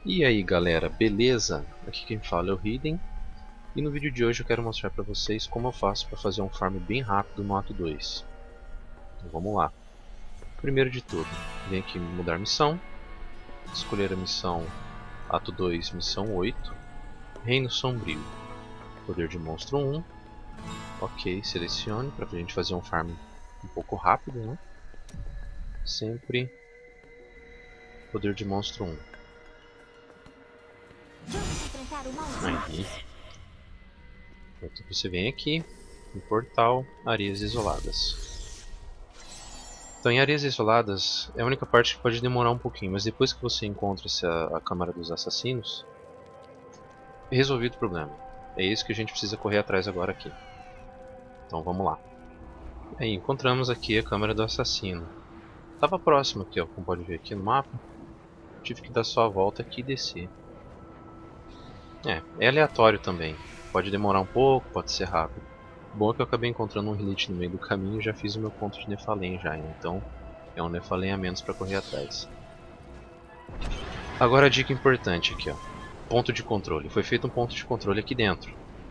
E aí galera, beleza? Aqui quem fala é o Hidden e no vídeo de hoje eu quero mostrar para vocês como eu faço para fazer um farm bem rápido no Ato 2. Então vamos lá. Primeiro de tudo, vem aqui em mudar missão, escolher a missão Ato 2, missão 8, Reino Sombrio, poder de monstro 1, ok, selecione para a gente fazer um farm um pouco rápido, né? Sempre poder de monstro 1. Aí. Então você vem aqui no portal Areias Isoladas. Então em Areias Isoladas é a única parte que pode demorar um pouquinho, mas depois que você encontra a Câmara dos Assassinos, é resolvido o problema. É isso que a gente precisa correr atrás agora aqui. Então vamos lá. Aí encontramos aqui a Câmara do Assassino. Estava próximo aqui, ó, como pode ver aqui no mapa. Tive que dar só a volta aqui e descer. É aleatório também. Pode demorar um pouco, pode ser rápido. O bom é que eu acabei encontrando um Elite no meio do caminho e já fiz o meu ponto de Nefalém já, então é um Nefalém a menos para correr atrás. Agora a dica importante aqui, ó. Ponto de controle. Foi feito um ponto de controle aqui dentro.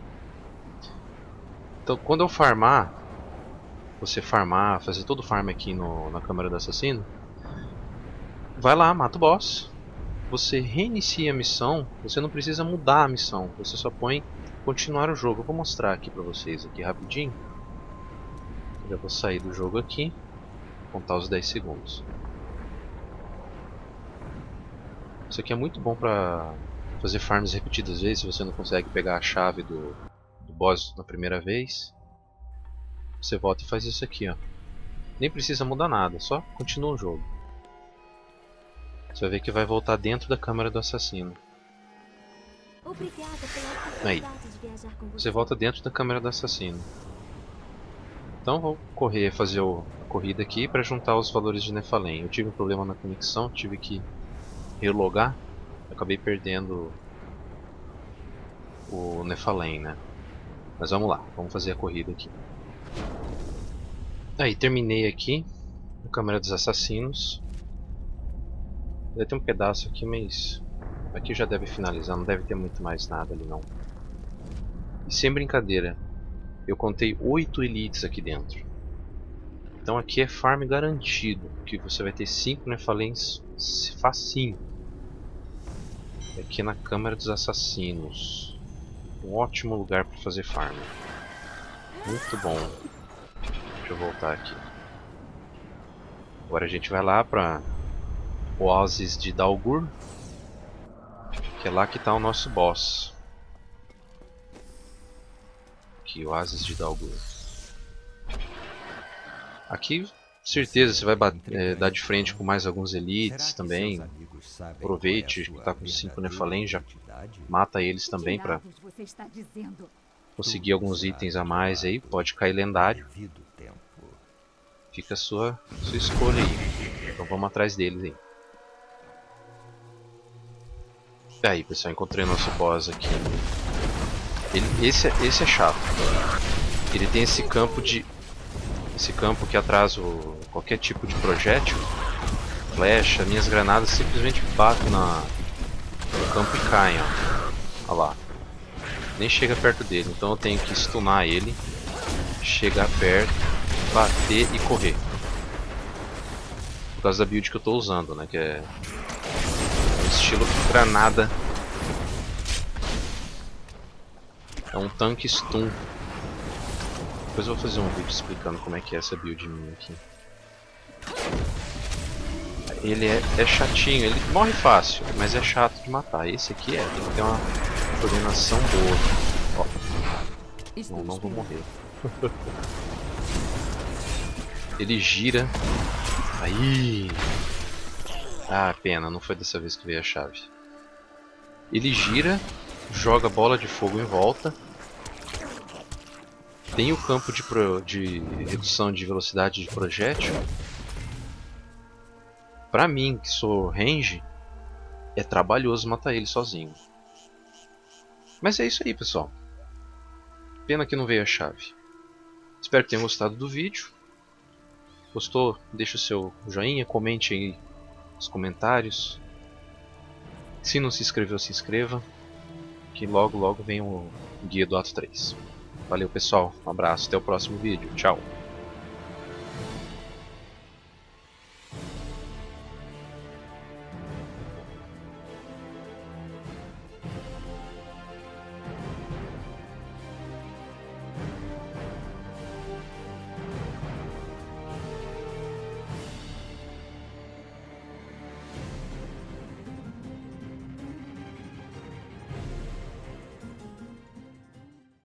Então quando eu farmar, você farmar, fazer todo o farm aqui na Câmara do Assassino, vai lá, mata o boss. Você reinicia a missão, você não precisa mudar a missão, você só põe continuar o jogo. Eu vou mostrar aqui pra vocês aqui rapidinho. Eu já vou sair do jogo aqui, contar os 10 segundos. Isso aqui é muito bom pra fazer farms repetidas vezes, se você não consegue pegar a chave do boss na primeira vez. Você volta e faz isso aqui, ó. Nem precisa mudar nada, só continua o jogo. Você vai ver que vai voltar dentro da câmara do assassino. Aí, você volta dentro da câmera do assassino. Então vou correr, fazer a corrida aqui para juntar os valores de Nefalém. Eu tive um problema na conexão, tive que relogar. Acabei perdendo o Nefalém, né? Mas vamos lá, vamos fazer a corrida aqui. Aí, terminei aqui a câmera dos assassinos. Ainda tem um pedaço aqui, mas aqui já deve finalizar, não deve ter muito mais nada ali não. E sem brincadeira, eu contei 8 elites aqui dentro. Então aqui é farm garantido, que você vai ter 5 Nefalens facinho. Aqui na Câmara dos Assassinos. Um ótimo lugar para fazer farm. Muito bom. Deixa eu voltar aqui. Agora a gente vai lá para o Oásis de Dalgur, que é lá que está o nosso boss. Aqui, o Oásis de Dalgur. Aqui, certeza, você vai dar de frente com mais alguns elites também. Aproveite que está com 5 Nefalém, já mata eles também para conseguir alguns itens a mais aí. Pode cair lendário. Fica a sua escolha aí. Então vamos atrás deles aí. Aí pessoal, encontrei nosso boss aqui. Esse é chato. Ele tem esse campo que atrasa qualquer tipo de projétil. Flecha, minhas granadas simplesmente batem no campo e caem, ó. Olha lá. Nem chega perto dele, então eu tenho que stunar ele, chegar perto, bater e correr. Por causa da build que eu estou usando, né? Que é o estilo granada. É um tanque stun. Depois eu vou fazer um vídeo explicando como é que é essa build minha aqui. Ele é chatinho, ele morre fácil, mas é chato de matar. Esse aqui tem que ter uma coordenação boa. Ó, não vou morrer. Ele gira. Aí. Ah, pena, não foi dessa vez que veio a chave. Ele gira, joga bola de fogo em volta. Tem o campo de redução de velocidade de projétil. Pra mim, que sou range, é trabalhoso matar ele sozinho. Mas é isso aí, pessoal. Pena que não veio a chave. Espero que tenham gostado do vídeo. Gostou? Deixa o seu joinha, comente aí nos comentários. Se não se inscreveu, se inscreva. Que logo logo vem o guia do Ato 3. Valeu pessoal, um abraço, até o próximo vídeo, tchau.